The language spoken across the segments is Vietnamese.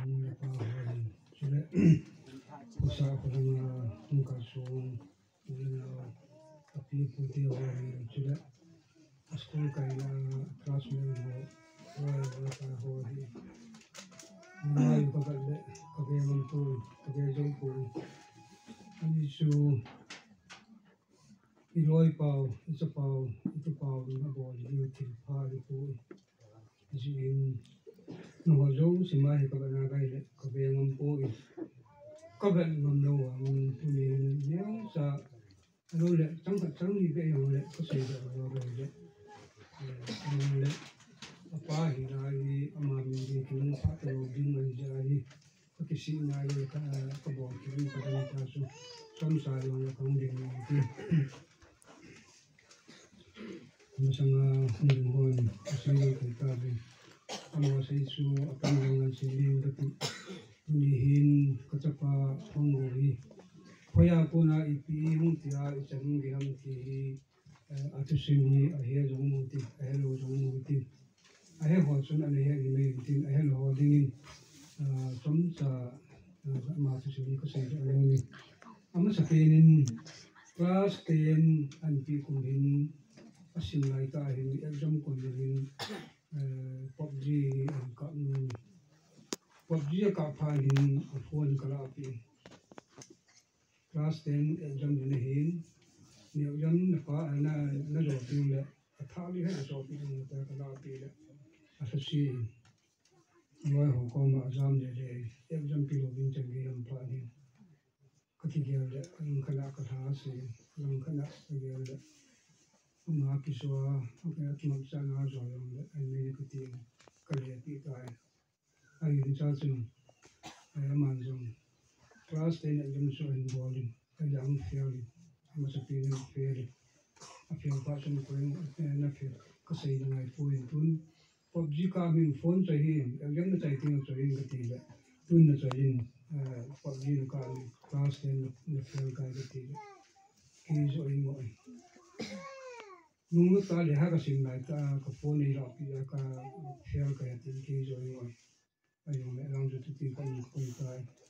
mula pa hoi chule kusa kuranga mungka sung mula api puti hoi chule school kaila classmate ho mula pa hoi mula yu kabe kabe mantu kabe jongpu ani su iloi pau itu pau na bol yu til pa yu pu jin no jo simai kabe na kai le kabe ngam pu kabe ngam no ang tu ni nyang sa lo le chang ni be yo le ko sei da lo le le apa hi na ni ama mi ni kin sa to bin man ja ni ko ki si na yo ka ko bo ki ni ka ni ta su som sa yo na kang de ni ti mo sang ni mo ni sa ni ka ta be ama sei su apa ni ngan si ni da ti ni hin ka cha pa hong ro hi khoya ko na ipi hung tia chang gi ham ti atu simi a he zo mo ti a he lo zo mo ti a he ho chun an he ni me ti a he lo ding chom cha ma tu simi ko sei do ni ama sa pe nin class 10 an pi kum hin asin lai ta hin exam ko ni PUBG an ka nu PUBG ka pha hin phone kala pi class 10 exam ni hin ni exam na pa na jo ti le tha li ha jo pi ni ta kala pi le asa si noi ho ko ma exam de exam pi lo bin chang gi am pa ni ka ti ge le an khala ka tha si lang khala ge le ma ki so ka ki ma sa na jo yo le ai me ka ti ka le pi ka ai ni cha chung ai ma jong class 10 exam so in bowling ai yang fairly ma sa pi ni fairly a fair pa chung ko na fair ka sei na ngai point tun PUBG ka min phone chai hin exam na chai ting chai ka ti le tun na chai in PUBG ka class 10 na fair ka ti le ki zo in mo nung ta le ha ka sim lai ta ka phone ni ra pi ka fair ka ti ki zo in mo ai yo me lang ju ti ka ni ko ta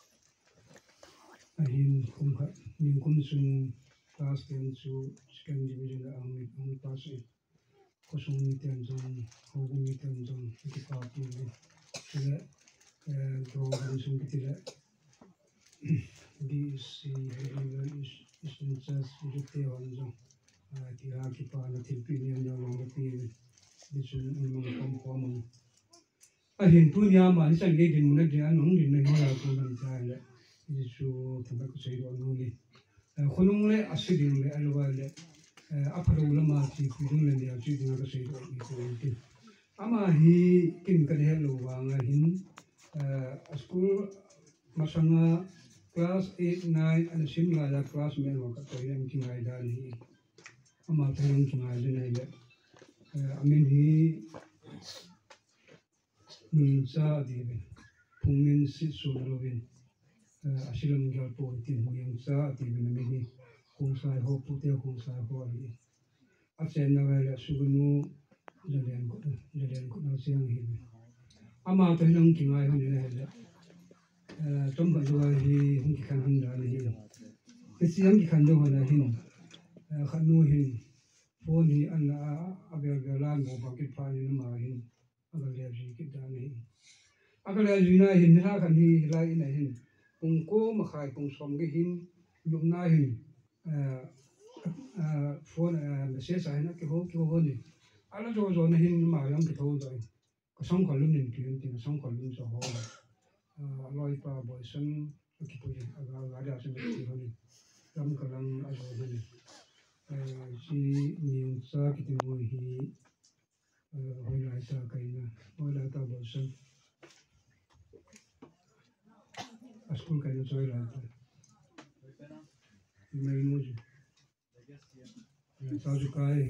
ahin kum kha ning kum sun class 10 su second division la ang ta se ko sung ni ten jong ho gu ni ten jong ki pa pi le do han sung ki le di si is in just ju te on jong ti ha ki pa na til pi ni no lo pi di sun ni mo kom kom ahin tu nya ma ni sang ge din na de an hong din na ho la tu nan cha le di su thamba ko sei do no ni khonung le asirin le alwa le aparo la ma chi ku dun le ya chi dun ka sei do ni ko ti ama hi kin ka he lo wa nga hin school masanga class 8 9 an sim la la class me lo ka to yang ki ngai da ni ama ta yang ki ngai le le amin hi ni sa di be pungin si su lo bin asilam gal po ti yang sa ti be na mi kung sai ho pu te kung sai ho ni a chen na la su nu jalen ko na siang hi ama ta yang ki ngai ho ni le chom ba jo hi hung ki khan hung da ni hi siang ki khan do na hin khan nu hin phone hi an a be la ngo ba ki pha ni ma hin aga le ji ki da ni aga le ji na hin ha khan hi lai na hin kung ko ma khai kung som ge hin lum na hin phone message ai na ki ho ni ala jo na hin ma yang ki tho doi ko song ko lum nin ki ti song ko lum so ho loi pa boy san ki pu ji aga ga da san ki ho ni ram ka lang a jo ni si ni sa ki ti mo hi hoi lai ta kai na hoi lai ta boy san school kai na choi lai ta mai mo ji sa ju kai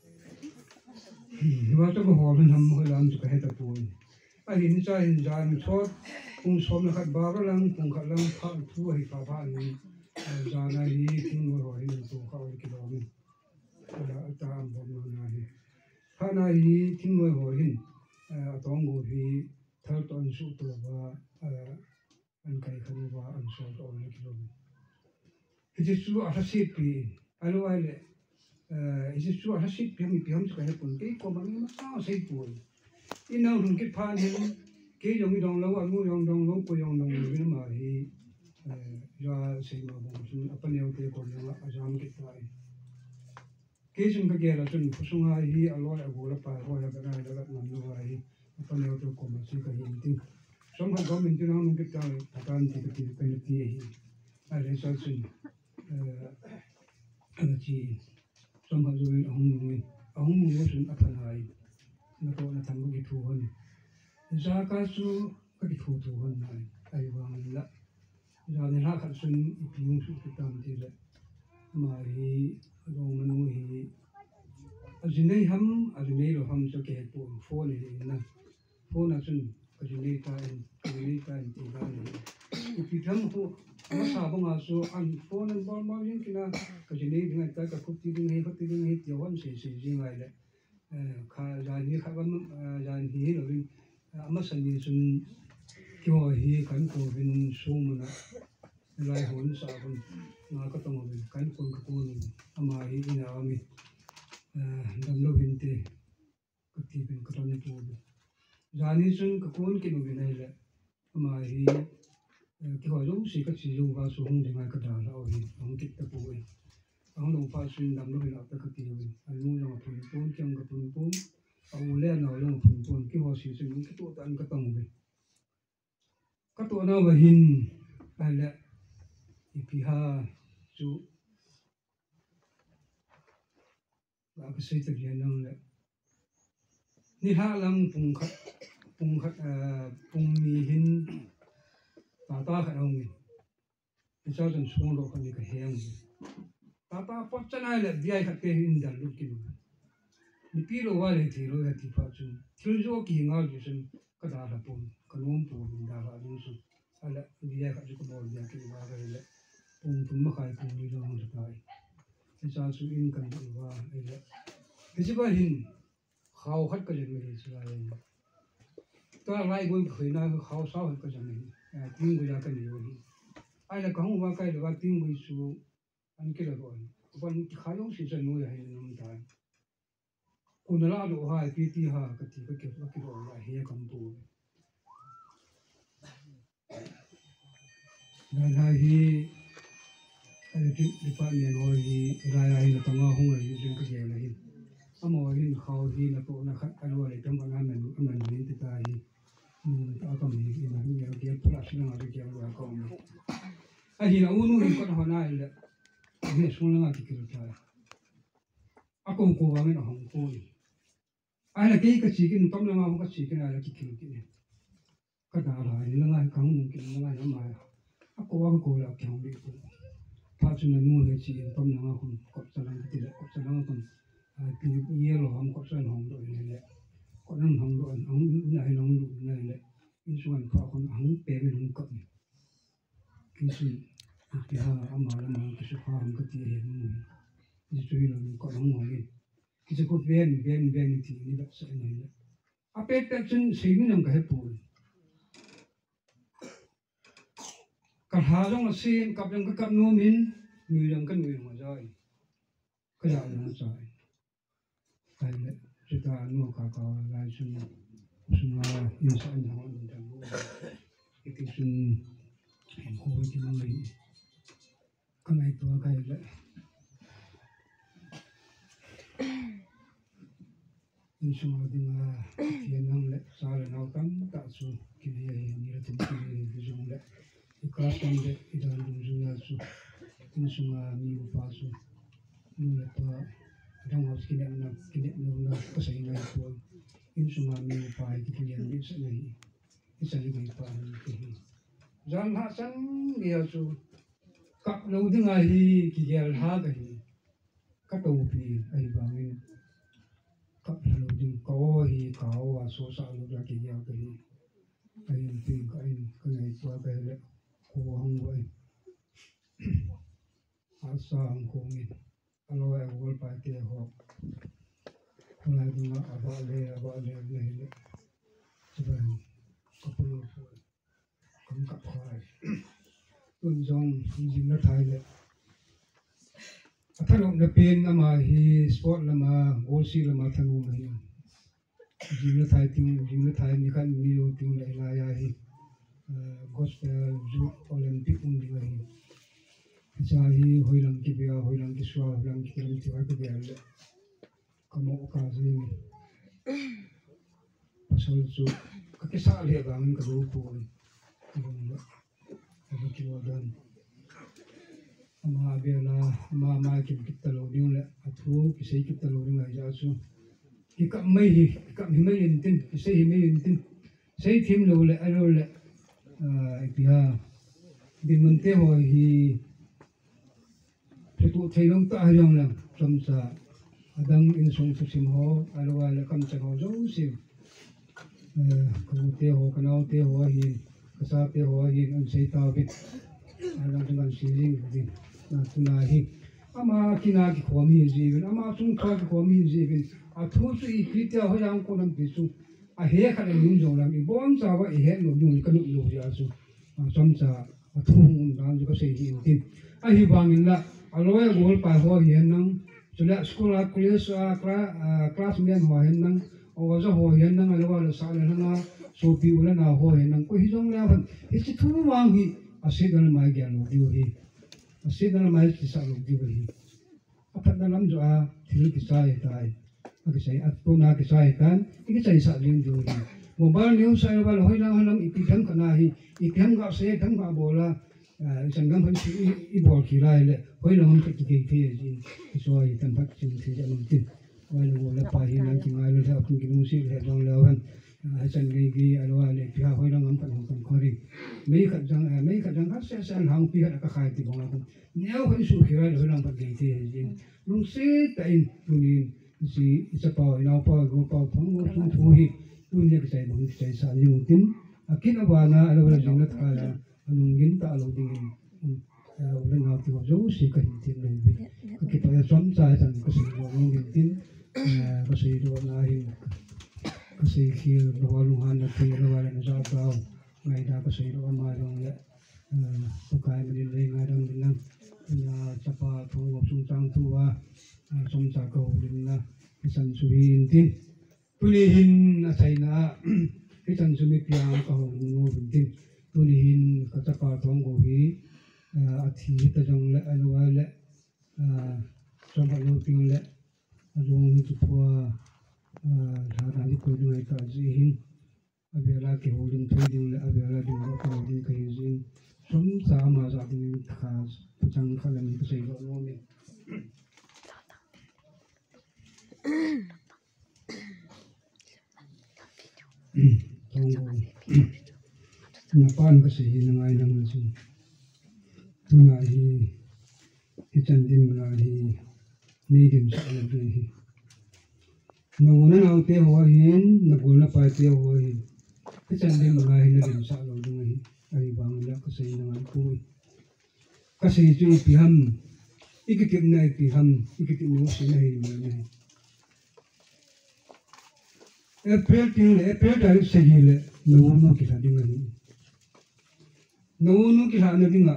wa ta ko ho ben ham ho lam ju ka he ta pu a hin cha hin jan cho kung som na khat ba ra lang kung khat lang pha thu hi pha pha ni ja na hi tin mo ho hin tu ka ki lo ni ta am bo na hi pha na hi tin mo ho hin tong go hi thal to an su to ba an kai khanu ba an so to ne kilo it is true a sit pi alo ale it is true a sit pi mi pi ham ka he pun ke ko ma ma sa sei pu in nào cái phan hen cái dòng dòng lâu anh dòng dòng lâu có dòng dòng cái mà thì ra xây mà bông sun apa neo cái con nó azam cái cái sun cái kia là sun phusung hai hi alo là gula pa ho là cái này là nằm nó hai apa neo cái con mà xây cái gì tin sống hay có mình cho nó cái cái tan thì cái hi ai lấy sao sun anh chị sống hay rồi ông muốn sun apa hai nó có là thằng cái thu hơn giá cá su cái thu hơn này ai vàng là giá này là khát xuân dùng su cái tam thì là mà hi rồi mình nuôi hi ở trên này rồi hầm cho cái bộ phô này nè phô là xuân ở trên này tai thì là này cái thằng phô nó sao bằng à số ăn phô nó bao nhiêu cái là ở trên này người ta cái phô tí đinh hay tiêu ăn xì gì ngoài đấy khá giá này khá lắm giá này rồi mà sản phẩm sun kêu hi cảnh của bên số mà lại hỗn sao con mà có tông bên cảnh của cái con mà hi nào mình đâm lâu bên tê cái tí bên cái con của giá này sun cái con cái bên này là mà hi kêu giống gì cái sử dụng vào số hông thì ngay cái đó là hi không kịp tập bồi ông đồng pha sun đâm lâu bên đó cái tí bên anh muốn làm phun phun trong cái phun phun ông lên nào làm phun phun kêu họ sử dụng cái tổ tan cái tông bên các tổ nào về hình hay là ipiha chú là cái xây dựng hiện năng là ni ha lang phùng khát phùng mi hình ta khát ông mình cái sao chân xuống đó cái cái hang ta phát chân ai là đi ai khát cái hình đàn lúc kia ni pi lo wa le thì lo là thì phát chú chú cho kỳ ngao chú sinh cái đó là phùng cái nôm phùng mình đã là đúng số hay là đi ai khát chú cái bò đi ai cái wa cái là phùng mà khai phùng đi lo không được cái cái sao chú in cần được wa cái là cái gì vậy hình khao khát cái gì vậy chứ là ta lại quên khơi na khao sao hết cái gì này tiếng người ta cái gì vậy ai là không qua cái là tiếng người su anh kia là rồi còn khá giống sự chân nuôi hay là nông tài còn là đồ hai tí ha cái tí cái đồ là hay cầm bù là hi cái department rồi hi là tao ngon không là những cái gì này amo hin khao hi na to na khat alo le tam bang aman ni ti ta hi ta ka mi na ni ya ke plus na ma ke ya ko mi a hi na unu hi ko na na ile ni su na ti ke ta a ko wa me na hong ko ni a na ke ka chi kin tom na ma ka chi kin a ki ki ni ka da la ni na ka hong ki na na ma a ko wa ko la ke hong bi ko pa chu na nu he chi tom na ma hong ko sa na ti la ko sa na ko cái gì rồi không có sơn hồng rồi này có năng hồng rồi ông này nông rồi này này cái xuân phao con ông bé bên ông cận cái gì cái ha mà cái sự phao cái gì hiện cái chuyện là có ông ngồi cái sự có ven thì như vậy sẽ này à bé bé chân xây cái nông cái bùn cả hà trong là xin cặp trong cái cặp nuôi mình người làm cái người mà rồi cái nào nó rồi cái này chúng ta nuôi cá lại xuống là yên sản họ mình đang nuôi cái xuống em khôi cái nó lấy cái này tôi cái này yên xuống là đi mà thiên năng lấy sao là nào tăng tạo số cái này như là chúng cái dùng đấy cái cá tăng đấy cái đó dùng là số yên xuống là nhiều pha số như là tôi trong học kinh nghiệm là có thể ngay của in sung làm nhiều bài cái kinh nghiệm biết sẽ này cái sẽ ngay bài cái rằng hạ sẵn nhiều số các lâu thứ ngày thì cái gì ha cái các đầu thì ai bảo mình các lâu thì có thì có và số sao lúc là cái gì cái thì cái này qua cái là cô không vậy asa không cô mình alo ai gọi bài kia họ hôm nay chúng ta ở đây này đấy cho nên có quân dòng dinh nó thay lệ thằng ông nó pin là mà hi sport là mà oxy là mà thằng ông này dinh nó thay mình kan nhiều tiếng lại là ya hi gospel youth olympic cũng đi vậy cha hi hồi lăng kia hồi lăng kia xóa hồi lăng kia làm gì vậy cái gì kamu okazini pasal tu kakek lihat bangun ke Gogou ada kiwadan ama bela ama kita loading le atu kisai kita loading aja su kita mai intin kisai mai intin sai tim lo le alo le pia din monte ho hi tu thai long ta jong lang samsa adang in song sim ho alo le kam chang ho zo sim ku te ho kanau te ho hi kasa te ho hi an sei ta bit alang tang siling din na tuna hi ama kina ki khomi ji bin ama sung kha ki khomi ji bin a thu su i kritia ho yang ko nam ti su a he kha le nim jong lam i bom cha wa i he no jong ka no lo ya su som cha a thu ngum dan ju ka sei hi tin a hi bangin la aloe gol pa ho hi nang chula school a college a class men ho hen nang o za ho hen nang alo la sa le na so pi ula na ho hen nang ko hi jong la ban hi chi thu wang hi a se dal mai gya lo diu hi a se dal mai chi sa lo diu hi a phat na lam jo a thil ki sai tai a ki sai a to na ki sai kan ki sai sa ling diu hi mobile news sai ba hoi lang halam i tham kana hi i tham ga se tham ga bola sangam han i bol ki lai le hoi lang ki ki ki ji so i tan phak chi thi ja long tin hoi lo la pa hi nang ki ngai lo tha ki mu si le dong lo han chân gi alo le pia hoi lang am kan kan khori mei khat jang ha se san hang pi ha ka khai ti bong la neo hoi su ki lai hoi lang pa gi ti ji lung se ta in tunin si sa pa ina pa go pa phang mo su thu hi tunia ki sai bong ki sai sa ling tin akin awana alo la jing la tha la anungin ta alo ding ulen ha ti zo si ka tin le bi ki pa ya som sa san ko si go ngin tin ko si do na hi ko si hi do lu han na ti lo wala na sa pa ngai da ko si do ma dong le ko kai mi le ngai dong din na na cha pa tho wo sung chang tu wa som cha ko din na san su hin tin tuli hin na sai na cái chân số mấy piang có ngô bình tin tôi nhìn các cha pa thong go hi thì ta trong lệ alo lệ trong phải lâu tiếng lệ luôn chụp qua thà đi coi đường này cả gì hin bây giờ là cái hồ đường thuê đường lệ bây giờ là đường có hồ đường cái gì sống sao mà sao thì khá chẳng khá là mình có xây dựng luôn mình Napan kasi hinangay lang na siya. Tunahi, itandin mo nahi, nidim sa alabihi. Nauna na ang tehuahin, nagula pa tehuahin. Itandin mo nahi nidim sa alabihi. Ay bang wala kasi hinangay po. Kasi ito ipiham, ikikim na ipiham, ikikim mo sinahin mo na. April tarik sehile, nauna kita dingan. Naunu kila na dinga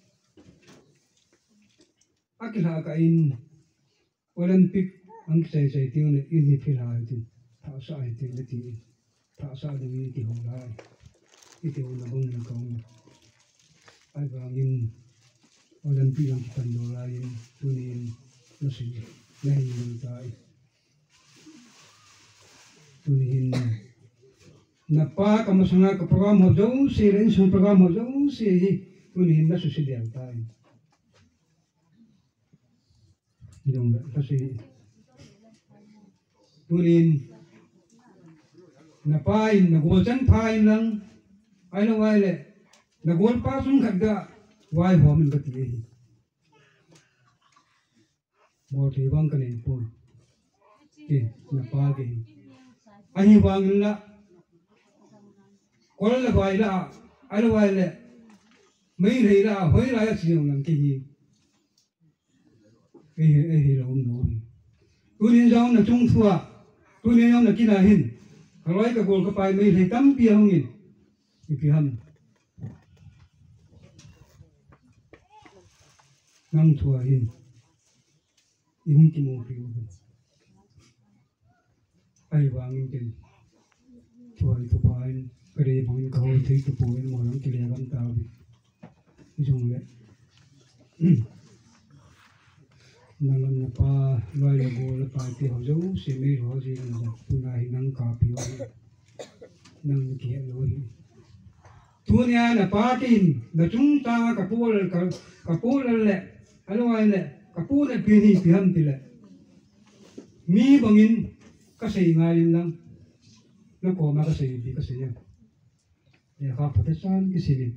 akila ka in Olympic ang sai ting le in kila tin tha sa tin le ti tha sa de ti hong lai ti na bong na kong ai ba in Olympic ang tan do lai tunin no si nei ni tai tunin napa kamu sangat ke program hojau si ren sun program hojau si tunin na susi diang tai dong da kasi tunin napa in nagol chan phain lang ai lo wai le nagol pa sung khadda wai ho min kati hi mo thi bang kan in pon ke napa ge ai wang la còn là vậy là ai là vậy là mấy thầy là hồi lại sử dụng làm cái gì cái là không nói tôi nên giống là trung thua tôi nên giống là cái là hình kalau cái gol cái bài mấy thầy tắm bia không nhìn cái hầm nang thua hin ihung ki mo piu ai wangin ken thua tu pain kare bangin kau thei tu poin mo lang ki le gam ta bi jong le nalam na pa loi la go la pa ti ho jo se me ho ji na tu na hi nang ka pi ho nang ki lo hi tu nya na pa tin na chung ta ka pol le aloi le ka pu na pi ni pi ham ti le mi bangin ka sei ngai lang na ko ma ka sei bi ka sei ya ya ka pa te san ki sei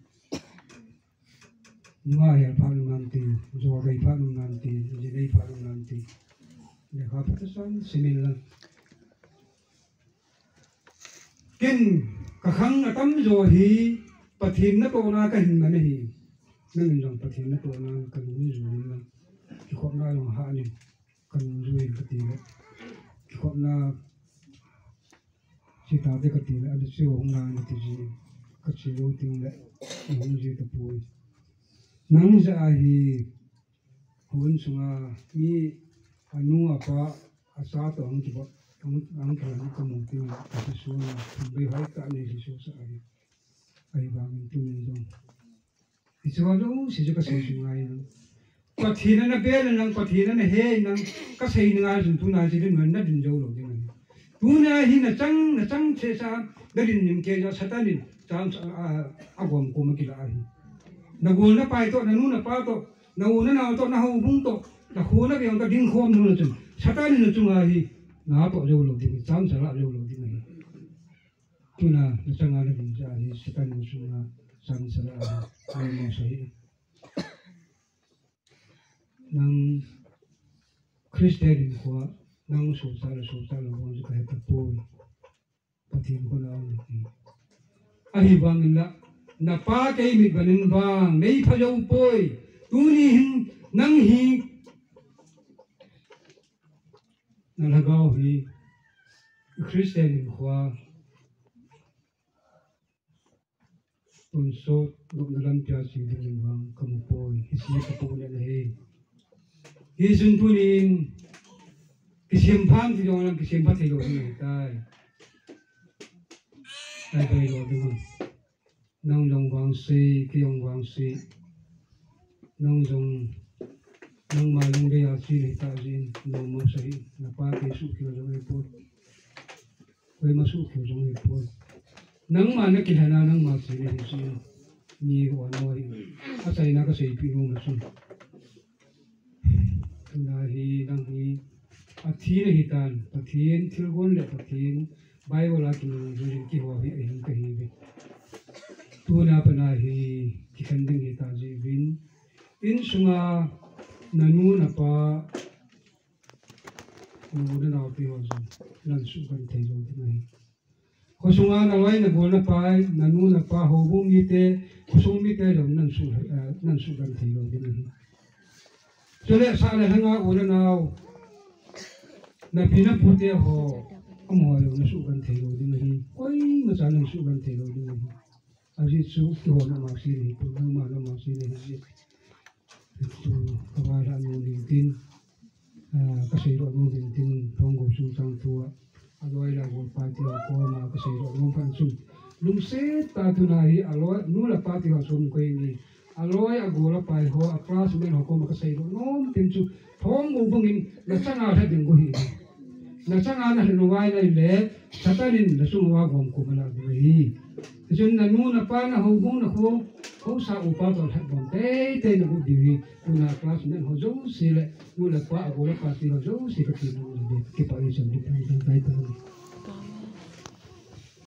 nga ya pa lu nan ti zo ga pa lu nan ti ji nei pa lu nan ti ya ka pa te san sei lang kin ka khang na tam zo hi pathin na to na ka hin na hi na min jong pathin na to na ka lu zu na ki ko na lo ha ni kan zu ka ti le ki ko na si ta de ka ti le a si ho na ni ti ji ka chi lo ti le hong ji ta pu nang za hi hun sunga mi anu apa asa to ang ki ba ang ka ni ka mo ti ka ti su na be hai ta ni ji su sa ai ba min tu ni jong isu lo si ju ka sei su ngai na pathina na be na nang pathina na he nang ka sei na jun tu na ji den na din jo lo din tu na hi na chang che sa da din nim ke ja satanin chang a gom ko ma ki la hi na go na pai to na nu na pa to na u na to na ho bung to na khu na be ta ding khom nu na chun satanin na chung a hi na to jo lo din chang sa la jo lo din hi tu na chang a na din ja hi satanin chung na chang sa la ai mo sai nang Christian ko nang so sa lo mo ka ta po pathin ko na ai bang la na pa ke mi banin bang nei pha jo poi tu ni hin nang hi na la gao hi Christian ko un so dok na lam pya si din bang kam poi hi si ka po na he hi sun tu ni kisim pham ti dong lam kisim pha thei lo ni tai ai bai lo ding nong dong wang si ki yong wang si nong dong nong ma long de ya si ni ta jin nong mo sai na pa ke su ki lo ni po koi ma su ki lo ni po nang ma na ki na nang ma si ni si ni wa no hi a sai na ka sei pi no ma su na hi nang hi a thi na hi tan pathin thil gon le pathin Bible la ki ni ki ho hi hin ka hi be tu na pa na hi ki kan ding hi ta ji win in sunga nanu na pa nu na na pi ho zo lan su kan thei zo ti mai ko sunga na wai na bol na pa nanu na pa ho bu mi te ko sung mi te ro nan su kan thei zo ti mai so le sa le hanga u na nau na pi na pu te ho amo yo na su kan thei zo ti mai koi ma cha nan su kan thei zo ti mai aji su ki ho na ma si ni pu na ma si ni ji tu ka ba ra no ni tin ka sei ro no ni tin thong go su chang tu aloi la go pa ti ko ma ka sei ro no pan su lung se ta tu na hi aloi nu la pa ti ho sun ko ni aloi a go la pai ho a class men ho ko ma ka sei ro no tin chu thong go bungin la changa tha ding go hi na changa na no wai lai le satanin na su wa gom ko ma la hi jun na nu na pa na ho bung na ho sa u pa to thak bom te na bu di tu na class men ho zo si le nu la pa go la pa ti ho zo si ka ti nu de ki pa i sam di ta ta